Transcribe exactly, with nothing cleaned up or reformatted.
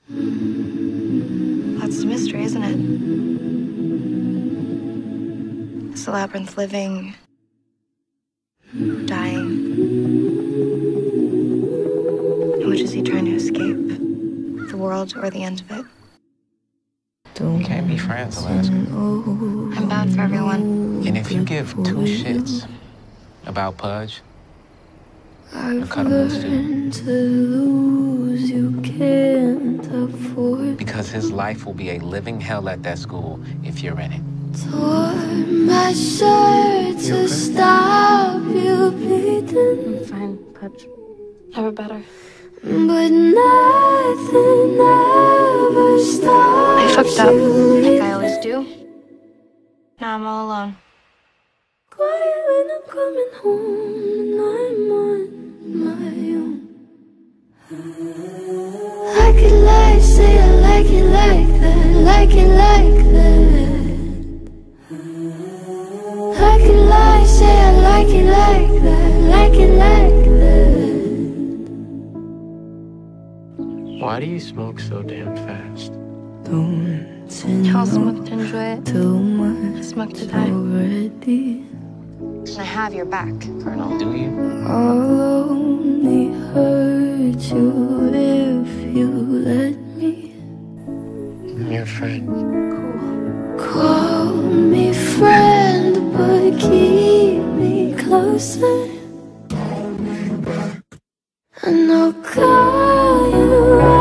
That's the mystery, isn't it? Is the labyrinth living, dying? Which is he trying to escape? The world or the end of it? We can't be friends, Alaska. I'm bad for everyone. And if you give two shits about Pudge, you'll cut him loose too. Because his life will be a living hell at that school if you're in it. Tore my shirt to stop you bleeding. I'm fine, Pudge. Never better. But nothing ever stops. I fucked up, like I always do. Now I'm all alone. Quiet when I'm coming home and I'm on my own. I could lie, say I like it like that, like it like that. I could lie, say I like it like that, like it like that. Why do you smoke so damn fast? Y'all smoke to enjoy it. I smoke to die. And I have your back, Colonel. Do you? I'll only hurt you if you let me. I'm your friend. Call me friend, but keep me closer. And I'll call you